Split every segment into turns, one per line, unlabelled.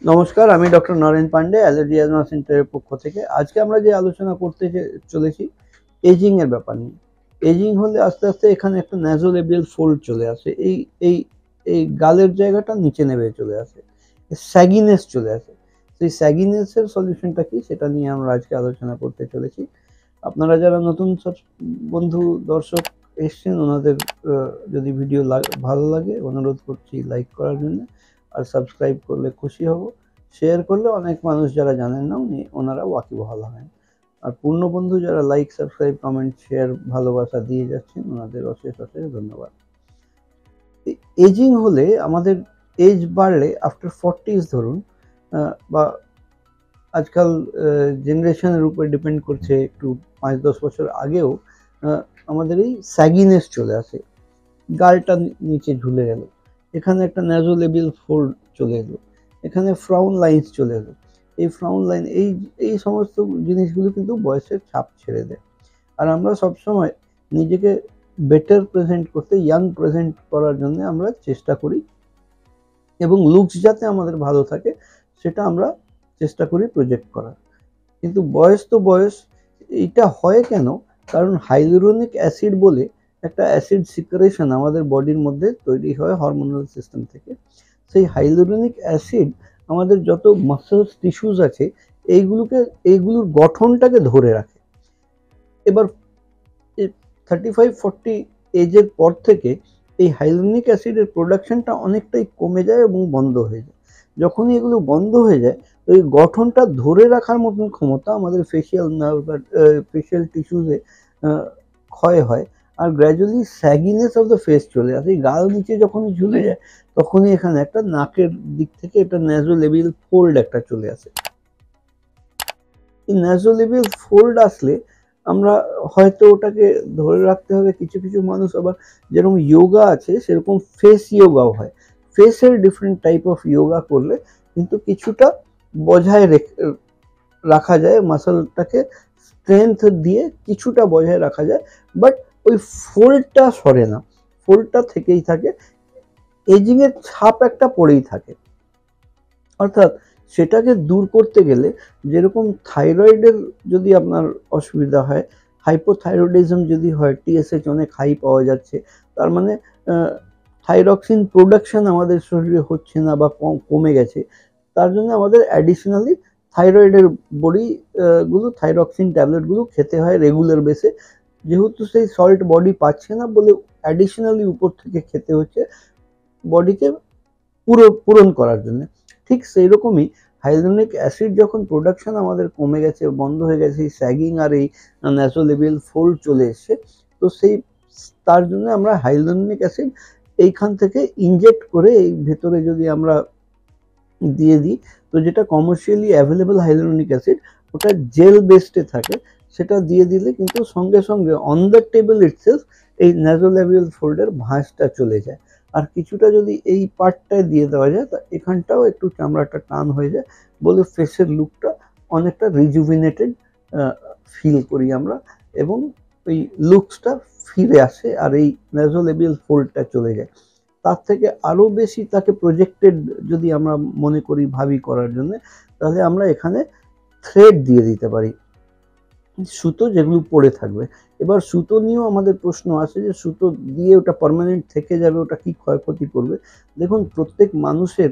নমস্কার, আমি doctor Naren Pandey, allergy asthma সেন্টারের পক্ষ থেকে। আজকে আমরা যে আলোচনা করতে চলেছি এজিং এর ব্যাপার নিয়ে। এজিং হলে আস্তে আস্তে এখানে একটা ন্যাজোলেবিয়াল ফোল্ড চলে আসে, এই এই এই গালের জায়গাটা নিচে নেমে চলে আসে, স্যাগিনেস চলে আসে। সেই স্যাগিনেসের সলিউশনটা কি সেটা নিয়ে আমরা আজকে আলোচনা করতে চলেছি। আপনারা যারা নতুন সব বন্ধু দর্শক এসছেন, ওনাদের যদি ভিডিও ভালো লাগে অনুরোধ করছি লাইক করার জন্য, আর সাবস্ক্রাইব করলে খুশি হব। শেয়ার করলে অনেক মানুষ যারা জানেন না ওনারা ওয়াকিবহাল হবেন। আর পূর্ণ বন্ধু যারা লাইক সাবস্ক্রাইব কমেন্ট শেয়ার ভালোবাসা দিয়ে যাচ্ছেন, ওনাদের অশেষ অশেষ ধন্যবাদ। এজিং হলে আমাদের এজ বাড়লে আফটার 40s ধরুন, বা আজকাল জেনারেশনের উপর ডিপেন্ড করছে, একটু 5-10 বছর আগেও আমাদের এই স্যাগিনেস চলে আসে, গালটা নিচে ঝুলে গেল, এখানে একটা ন্যাজোলেবিয়াল ফোল্ড চলে এলো, এখানে ফ্রাউন লাইন্স চলে এলো। এই ফ্রাউন লাইন এই সমস্ত জিনিসগুলো কিন্তু বয়সের ছাপ ছেড়ে দেয়। আর আমরা সবসময় নিজেকে বেটার প্রেজেন্ট করতে, ইয়াং প্রেজেন্ট করার জন্য আমরা চেষ্টা করি, এবং লুকস যাতে আমাদের ভালো থাকে সেটা আমরা চেষ্টা করি প্রজেক্ট করার। কিন্তু বয়স তো বয়স, এটা হয় কেন? কারণ হাইলুরোনিক অ্যাসিড বলে একটা অ্যাসিড সিক্রেশন আমাদের বডির মধ্যে তৈরি হয় হরমোনাল সিস্টেম থেকে। সেই হাইলুরোনিক অ্যাসিড আমাদের যত মাসেলস টিস্যুস আছে এইগুলোর গঠনটাকে ধরে রাখে। এবার 35-40 এজের পর থেকে এই হাইলুরোনিক অ্যাসিডের প্রোডাকশনটা অনেকটাই কমে যায় এবং বন্ধ হয়ে যায়। যখনই এগুলো বন্ধ হয়ে যায়, ওই গঠনটা ধরে রাখার মতন ক্ষমতা আমাদের ফেসিয়াল নার্ভ বা ফেসিয়াল টিস্যুসে ক্ষয় হয়, আর gradually sagginess of the face চলে আসে। গাল নিচে যখনই ঝুলে যায় তখনই এখানে একটা নাকের দিক থেকে একটা ন্যাজোলেবিয়াল ফোল্ড একটা চলে আসে। এই ন্যাজোলেবিয়াল ফোল্ড আসলে আমরা হয়তো ওটাকে ধরে রাখতে হবে। কিছু কিছু মানুষ আবার যেরকম যোগা আছে সেরকম ফেস যোগাও হয়। ফেসের ডিফারেন্ট টাইপ অফ যোগা করলে কিন্তু কিছুটা বজায় রাখা যায়, মাসলটাকে স্ট্রেংথ দিয়ে কিছুটা বজায় রাখা যায়, বাট ওই ফোল্ডটা সরে না, ফোল্ডটা থেকেই থাকে, এজিং এর ছাপ একটা পড়েই থাকে। অর্থাৎ সেটাকে দূর করতে গেলে, যেরকম থাইরয়েডের যদি আপনার অসুবিধা হয়, হাইপোথাইরয়েডিজম যদি হয়, টিএসএইচ অনেক হাই পাওয়া যাচ্ছে, তার মানে থাইরক্সিন প্রোডাকশন আমাদের শরীরে হচ্ছে না বা কমে গেছে, তার জন্য আমাদের অ্যাডিশনালি থাইরয়েডের গুলো থাইরক্সিন ট্যাবলেটগুলো খেতে হয় রেগুলার বেসে। যেহেতু সেই সল্ট বডি পাচ্ছে না বলে অ্যাডিশনালি উপর থেকে খেতে হচ্ছে বডিকে পূরণ করার জন্য। ঠিক সেই রকমই হাইলুরোনিক অ্যাসিড যখন প্রোডাকশন আমাদের কমে গেছে, বন্ধ হয়ে গেছে, স্যাগিং আর এই ন্যাজোলেবিয়াল ফোল্ড চলে এসছে, তো তার জন্য আমরা হাইলুরোনিক অ্যাসিড এইখান থেকে ইনজেক্ট করে এই ভেতরে যদি আমরা দিয়ে দিই, তো যেটা কমার্শিয়ালি অ্যাভেলেবল হাইলুরোনিক অ্যাসিড, ওটা জেল বেসডে থাকে, সেটা দিয়ে দিলে কিন্তু সঙ্গে সঙ্গে অন দ্য টেবিল ইটসেলফ এই ন্যাজোলেবিয়াল ফোল্ডের ভাঁজটা চলে যায়। আর কিছুটা যদি এই পার্টটায় দিয়ে দেওয়া যায়, তা এখানটাও একটু চামড়াটা টান হয়ে যায় বলে ফেসের লুকটা অনেকটা রিজুভিনেটেড ফিল করি আমরা, এবং ওই লুকসটা ফিরে আসে আর এই ন্যাজোলেবিয়াল ফোল্ডটা চলে যায়। তার থেকে আরও বেশি তাকে প্রজেক্টেড যদি আমরা মনে করি ভাবি করার জন্য, তাহলে আমরা এখানে থ্রেড দিয়ে দিতে পারি, সুতো যেগুলো পড়ে থাকবে। এবার সুতো নিয়েও আমাদের প্রশ্ন আসে যে সুতো দিয়ে ওটা পার্মানেন্ট থেকে যাবে, ওটা কি ক্ষয়ক্ষতি করবে? দেখুন, প্রত্যেক মানুষের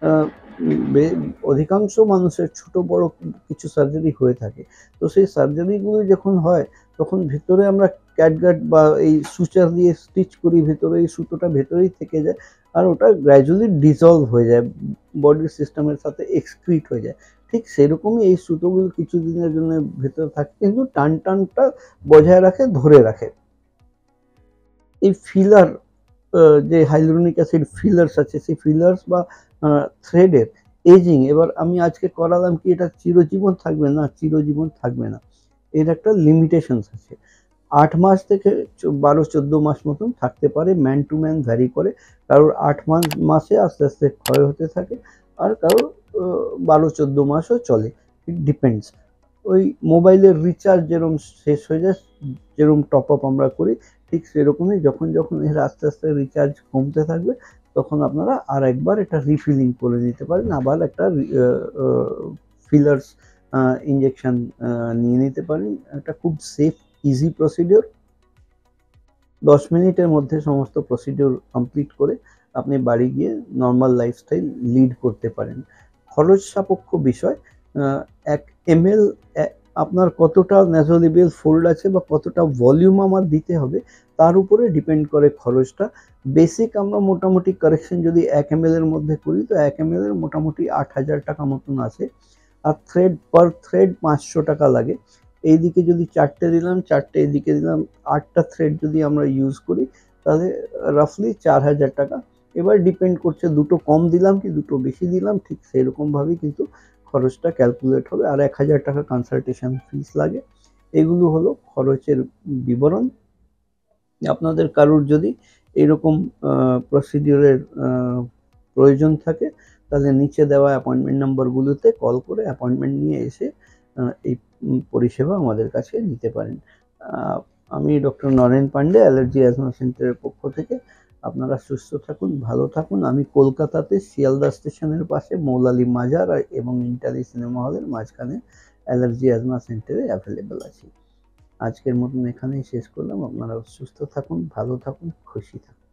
অধিকাংশ মানুষের ছোট বড় কিছু সার্জারি হয়ে থাকে। তো সেই সার্জারিগুলো যখন হয় তখন ভেতরে আমরা ক্যাটগার্ড বা এই সুচার দিয়ে স্টিচ করি, ভেতরে এই সুতোটা ভেতরেই থেকে যায়, আর ওটা গ্র্যাজুয়ালি ডিজলভ হয়ে যায়, বডির সিস্টেমের সাথে এক্সক্রিট হয়ে যায়। ঠিক সেরকমই এই সুতোগুলো কিছুদিনের জন্য ভেতরে থাকে, কিন্তু টানটা বজায় রাখে, ধরে রাখে। এই ফিলার, যে হাইলুরোনিক অ্যাসিড ফিলার্স আছে, সেই ফিলার্স বা থ্রেডের এজিং, এবার আমি আজকে করালাম কি এটা চিরজীবন থাকবে না? চিরজীবন থাকবে না, এর একটা লিমিটেশনস আছে। 8 মাস থেকে 12-14 মাস মতন থাকতে পারে, ম্যান টু ম্যান ভ্যারি করে। কারোর 8 মাসে আস্তে আস্তে ক্ষয় হতে থাকে, আর কারোর 12-14 মাসও চলে, ইট ডিপেন্ডস। ওই মোবাইলের রিচার্জ যেরকম শেষ হয়ে যায়, যেরকম টপ আপ আমরা করি, ঠিক সেরকমই যখন যখন এর আস্তে আস্তে রিচার্জ কমতে থাকবে, তখন আপনারা আর একবার এটা রিফিলিং করে নিতে পারেন, আবার একটা ফিলার্স ইঞ্জেকশন নিয়ে নিতে পারেন। এটা খুব সেফ ইজি প্রসিডিওর। 10 মিনিটের মধ্যে সমস্ত প্রসিডিওর কমপ্লিট করে আপনি বাড়ি গিয়ে নর্মাল লাইফস্টাইল লিড করতে পারেন। খরচ সাপেক্ষ বিষয়। 1 ml আপনার কতটা ন্যাজোলিবিয়াল ফোল্ড আছে বা কতটা ভলিউম আমার দিতে হবে তার উপরে ডিপেন্ড করে খরচটা। বেসিক আমরা মোটামুটি কারেকশন যদি 1 ml এর মধ্যে করি তো 1 ml এর মোটামুটি 8,000 টাকা মতন আছে। আর থ্রেড পার থ্রেড 500 টাকা লাগে। এইদিকে যদি 4টে দিলাম, 4টে এদিকে দিলাম, 8টা থ্রেড যদি আমরা ইউজ করি তাহলে রাফলি 4,000 টাকা। এবার ডিপেন্ড করছে দুটো কম দিলাম কি দুটো বেশি দিলাম, ঠিক সেরকমভাবেই কিন্তু খরচটা ক্যালকুলেট হবে। আর 1,000 টাকা কনসালটেশন ফিস লাগে। এগুলো হলো খরচের বিবরণ। আপনাদের কারুর যদি এরকম প্রসিডিওরের প্রয়োজন থাকে তাহলে নিচে দেওয়া অ্যাপয়েন্টমেন্ট নাম্বারগুলোতে কল করে অ্যাপয়েন্টমেন্ট নিয়ে এসে এই পরিষেবা আমাদের কাছে নিতে পারেন। আমি doctor Naren Pandey, allergy asthma সেন্টারের পক্ষ থেকে। আপনারা সুস্থ থাকুন, ভালো থাকুন। আমি কলকাতাতে শিয়ালদা স্টেশনের পাশে মৌলালী মাজার এবং ইন্টারি সিনেমা হলের মাঝখানে অ্যালার্জি অ্যাজমা সেন্টারে অ্যাভেলেবেল আছি। আজকের মতন এখানেই শেষ করলাম। আপনারা সুস্থ থাকুন, ভালো থাকুন, খুশি থাকুন।